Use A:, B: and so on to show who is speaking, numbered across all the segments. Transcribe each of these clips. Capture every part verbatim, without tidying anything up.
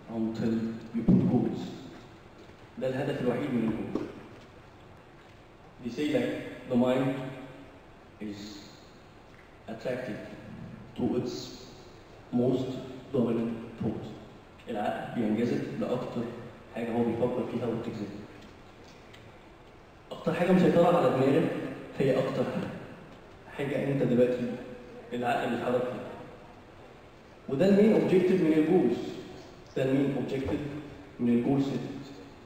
A: until you put goals. ده الهدف الوحيد من الجول. They say like the mind is attracted to its most dominant thought. العقل بينجذب لأكتر حاجة هو بيفكر فيها وبتجذبه. أكتر حاجة مسيطرة على دماغك هي أكتر حاجة أنت دلوقتي العقل بيتحرك فيها. وده المين اوبجيكتيف من الجولز. ده المين اوبجيكتيف من الجول سيتنج.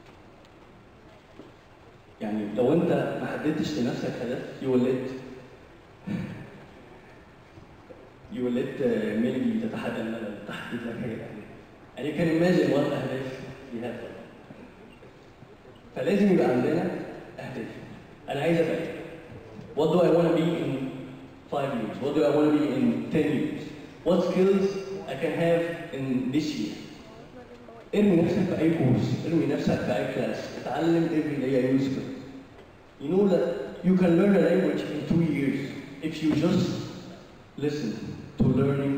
A: يعني لو انت ما حددتش لنفسك هدف you will let you will let maybe تتحدى الملل تحدد لك حاجه يعني. يعني you can imagine what اهداف you have. فلازم يبقى عندنا اهداف. انا عايز ابقى ايه؟ What do I want to be in five years? What do I want to be in ten years? What skills I can have in this year? ارمي نفسك في أي كورس، ارمي نفسك في أي كلاس، اتعلم every day a new skill. You know that you can learn a language in two years if you just listen to learning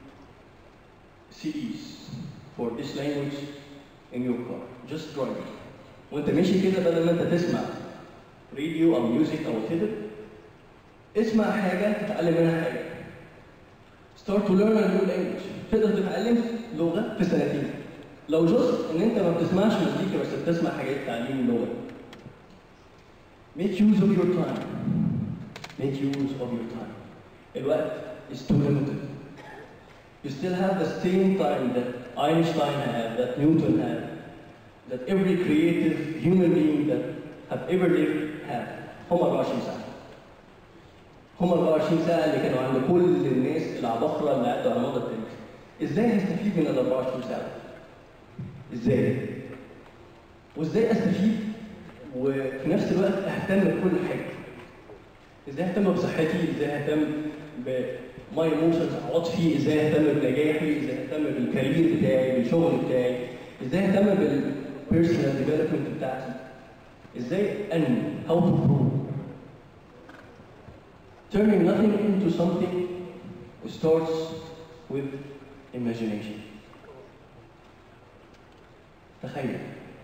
A: C Ds for this language in your car. Just drive. وأنت ماشي كده بدل ما أنت تسمع راديو أو ميوزك أو whatever، اسمع حاجة تتعلم منها حاجة. Start to learn a new language. تقدر تتعلم لغة في سنتين. لو جزء ان انت ما بتسمعش مزيكا بس بتسمع حاجات تعليم اللغة. Make use of your time. Make use of your time. الوقت is too limited. You still have the same time that Einstein had, that Newton had, that every creative human being that have ever lived had. هم أربعة وعشرين ساعة. هم أربعة وعشرين ساعة اللي كانوا عند كل الناس العباقرة اللي عدوا على مدى التاريخ. ازاي هستفيد من ال أربعة وعشرين ساعة؟ ازاي؟ وازاي استفيد وفي نفس الوقت اهتم بكل حاجة؟ ازاي اهتم بصحتي؟ ازاي اهتم بماي ايموشنز عاطفي؟ ازاي اهتم بنجاحي؟ ازاي اهتم بالكارير بتاعي؟ بالشغل بتاعي؟ ازاي اهتم بالبيرسونال ديفلوبمنت بتاعتي؟ ازاي انمي؟ how to grow. Turning nothing into something starts with imagination. تخيل.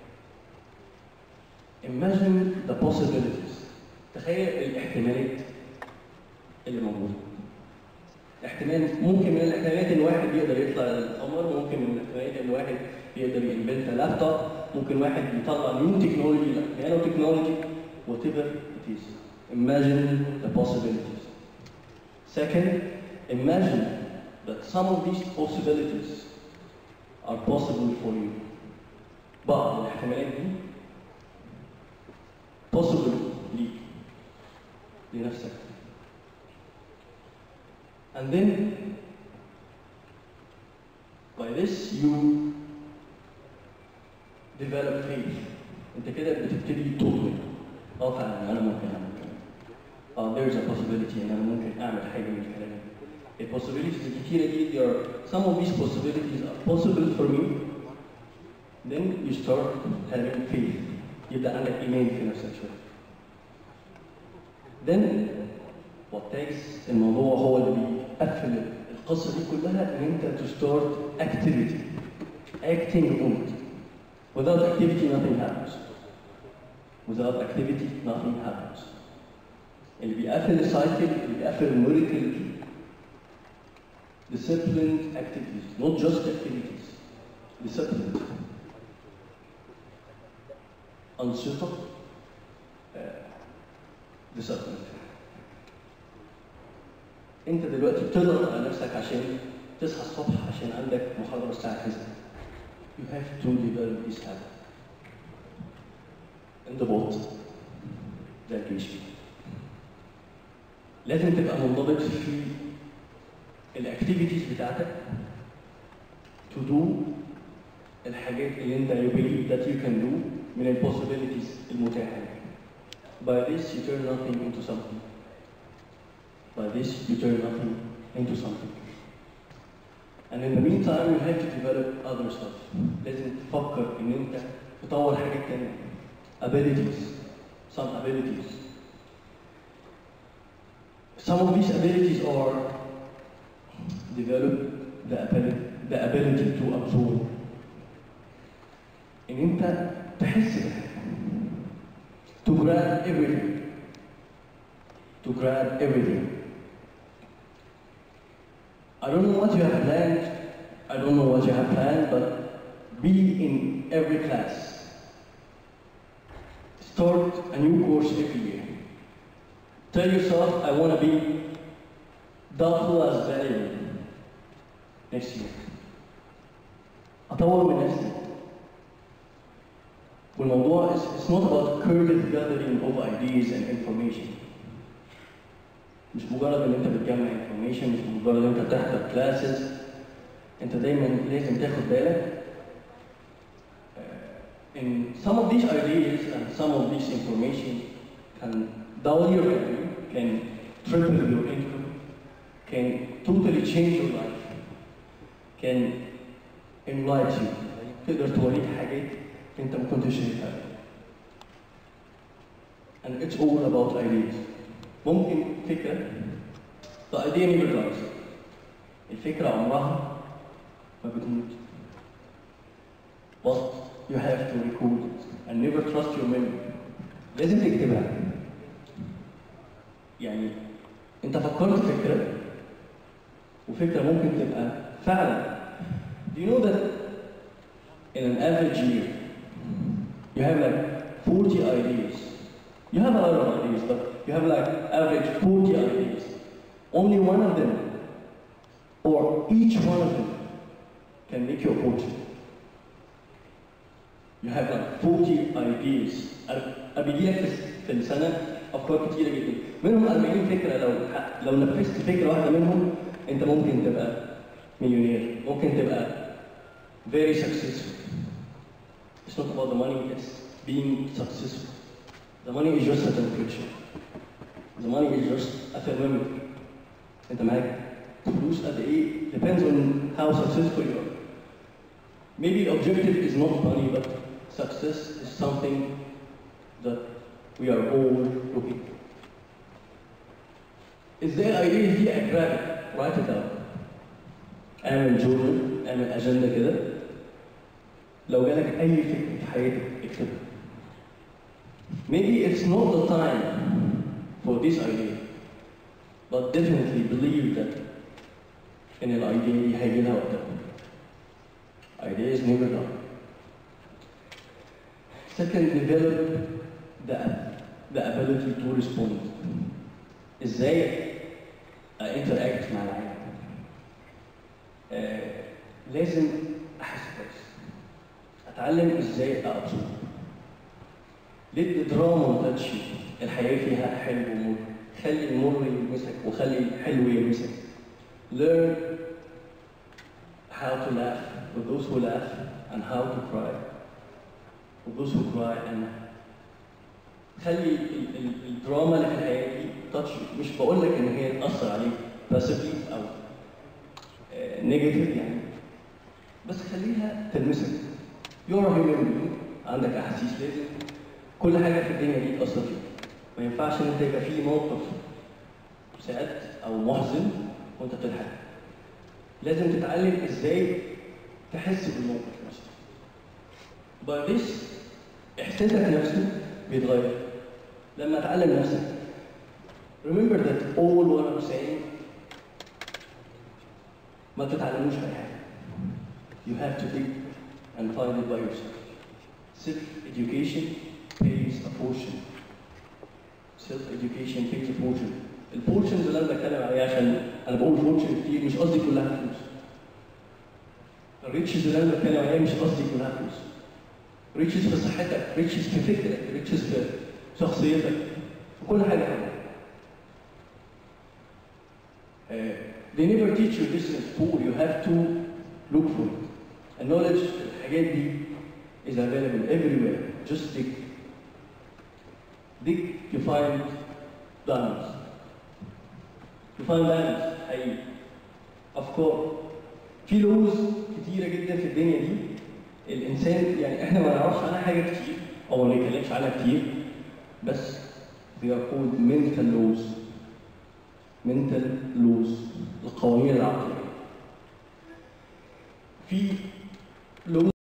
A: Imagine the possibilities. تخيل الاحتمالات اللي موجودة. احتمال ممكن من الاحتمالات ان واحد يقدر يطلع للقمر، ممكن من الاحتمالات ان واحد يقدر ينفنت لابتوب، ممكن واحد يطلع نيو تكنولوجي نانو تكنولوجي whatever it is. Imagine the possibilities. Second, imagine that some of these possibilities are possible for you. بعض الاحتمالات دي possible ليك لنفسك. And then by this you develop faith. انت كده بتبتدي تؤمن. اه فعلا انا ممكن اعمل كده. اه there is a possibility ان انا ممكن اعمل حاجه من الكلام ده. البوسيبيليتيز الكتيره دي there are some of these possibilities are possible for me. Then you start having faith. يبدأ عندك إيمان في نفسك شوية. Then what takes الموضوع هو اللي بيقفل القصة دي كلها إن أنت to start activity. Acting on it. Without activity nothing happens. Without activity nothing happens. اللي بيقفل السايكل اللي بيقفل الميراكل دي disciplined activities, not just activities. Disciplined. أنشطة disciplined. أنت دلوقتي بتضغط على نفسك عشان تصحى الصبح عشان عندك محاضرة الساعة كذا. You have to develop this habit. انضباط زي الجيش. لازم تبقى منضبط في الاكتيفيتيز بتاعتك to do الحاجات اللي انت you believe that you can do من ال possibilities المتاحة. By this you turn nothing into something. By this you turn nothing into something. And in the meantime you have to develop other stuff. لازم تفكر ان انت تطور حاجات تانية. Abilities. Some abilities. Some of these abilities are develop the ability, the ability to absorb ان انت تحس بحاجه. To grab everything. To grab everything. I don't know what you have planned. I don't know what you have planned, but be in every class. Start a new course every year. Tell yourself, I want to be doubtful as valuable next year. أطور من نفسي. والموضوع is it's not about current gathering of ideas and information. مش مجرد ان انت بتجمع information، مش مجرد ان انت بتحضر classes. انت دايما لازم تاخد بالك in some of these ideas and some of this information can double your value, can triple your income, can totally change your life, can enlighten you. تقدر توريك حاجات انت ما كنتش شايفها. And it's all about ideas. ممكن فكرة the idea never dies. الفكرة عمرها ما بتموت. But you have to record it and never trust your memory. لازم تكتبها. يعني انت فكرت فكرة وفكرة ممكن تبقى فعلا. Do you know that in an average year you have like forty ideas? You have a lot of ideas, but you have like average forty ideas. Only one of them, or each one of them, can make you a fortune. You have like forty ideas. أبيجي لك في السنة أفكار كتيرة جدا. منهم أربعين فكرة. لو لو نفذت فكرة واحدة منهم أنت ممكن تبقى مليونير. ممكن تبقى very successful. It's not about the money, it's being successful. The money is just a transaction. The money is just a thermometer. أنت معاك فلوس قد إيه depends on how successful you are. Maybe objective is not money, but success is something that we are all looking for. Is there idea here? Grab it, write it down. اعمل جورنال، اعمل أجندة كده. لو جالك أي فكرة في حياتك اكتبها. Maybe it's not the time for this idea, but definitely believe that in an idea هيجي لها وقتها. Ideas never die. Second, develop the, the ability to respond. ازاي interact مع العالم. آه، لازم احس كويس. اتعلم ازاي ابصر. ليه الدراما ما تاتش؟ الحياه فيها حلو ومر. خلي المر يلمسك وخلي الحلو يلمسك. Learn how to laugh with those who laugh and how to cry with those who cry, and خلي الدراما اللي في الحياه دي تاتش. مش بقول لك ان هي تاثر عليك باسفلي او نيجاتيف يعني، بس خليها تلمسك. يور هيومن، عندك احاسيس، لازم كل حاجه في الدنيا دي تاثر فيك. ما ينفعش ان انت يبقى في موقف سعد او محزن وانت بتضحك. لازم تتعلم ازاي تحس بالموقف نفسه. By this احساسك نفسه بيتغير لما تعلم نفسك. Remember that all what I'm saying ما تتعلموش اي حاجه. You have to dig and find it by yourself. Self-education pays a fortune. Self-education pays a fortune. الفورتشنز اللي انا بتكلم عليها، عشان انا بقول فورتشن كتير مش قصدي كلها فلوس. الريتشز اللي انا بتكلم عليها مش قصدي كلها فلوس. ريتشز في صحتك، ريتشز في فكرك، ريتشز في شخصيتك، في كل حاجه حلوه. Uh, they never teach you this in school. You have to look for it. And knowledge, الحاجات دي is available everywhere. Just dig. Dig to find diamonds. To find diamonds. حقيقي. أفكار. في لغز كتيرة جدا في الدنيا دي. الإنسان يعني إحنا ما نعرفش عنها حاجة كتير أو ما نتكلمش عنها كتير. بس they are called mental laws. mental laws. القوانين العقلية. في laws